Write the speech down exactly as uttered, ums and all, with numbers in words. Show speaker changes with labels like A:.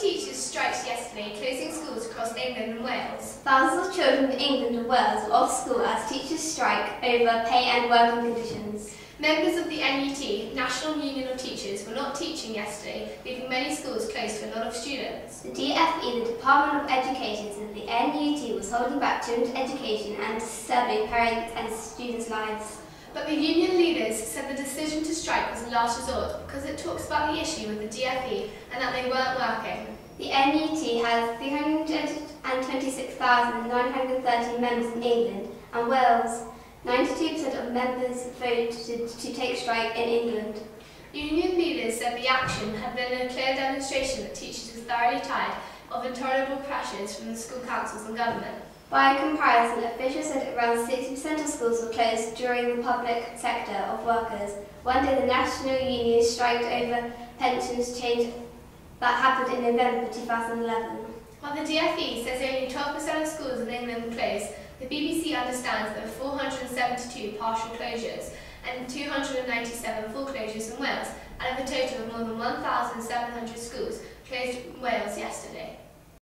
A: teachers striked yesterday, closing schools across England and Wales.
B: Thousands of children in England and Wales were off school as teachers strike over pay and working conditions.
A: Members of the N U T, National Union of Teachers, were not teaching yesterday, leaving many schools closed to a lot of students.
B: The D F E, the Department of Education, said the N U T was holding back children's education and disturbing parents and students' lives.
A: But the union leaders said the decision to strike was a last resort because it talks about the issue with the D F E and that they weren't working.
B: The N U T has three hundred twenty-six thousand nine hundred thirteen members in England and Wales. ninety-two percent of members voted to, to take strike in England.
A: Union leaders said the action had been a clear demonstration that teachers were thoroughly tired of intolerable pressures from the school councils and government.
B: By comparison, officials said around sixty percent of schools were closed during the public sector of workers. One day the National Union striked over pensions change that happened in November two thousand eleven.
A: While the D F E says only twelve percent of schools in England were closed, the B B C understands there were four hundred seventy-two partial closures and two hundred ninety-seven full closures in Wales, out of a total of more than one thousand seven hundred schools closed in Wales yesterday.